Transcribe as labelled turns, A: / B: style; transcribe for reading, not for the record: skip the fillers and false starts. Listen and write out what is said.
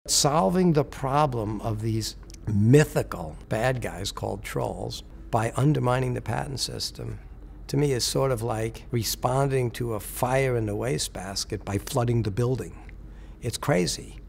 A: Solving the problem of these mythical bad guys called trolls by undermining the patent system, to me, is sort of like responding to a fire in the wastebasket by flooding the building. It's crazy.